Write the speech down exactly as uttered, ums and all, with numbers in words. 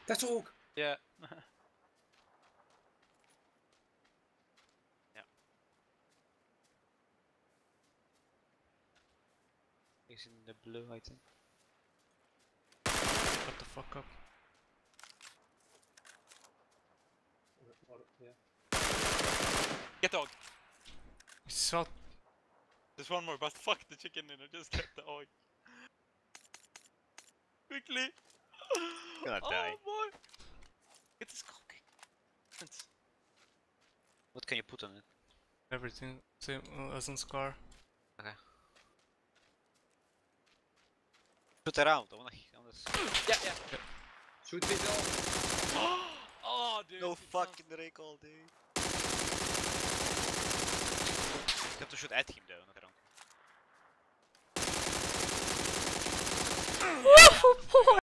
That's all. Yeah. Yeah. He's in the blue, I think. Shut the fuck up. Yeah. Get dog! It's out. There's one more, but fuck the chicken dinner, just get the dog. Quickly! Gonna oh die. boy! Get this cooking. What can you put on it? Everything same uh, as in Scar. Okay. Shoot around, I wanna, I wanna see. Yeah, yeah! Yeah. Shoot me dog. Oh, dude! No it fucking rake all day. You have to shoot at him though, not around. sounds-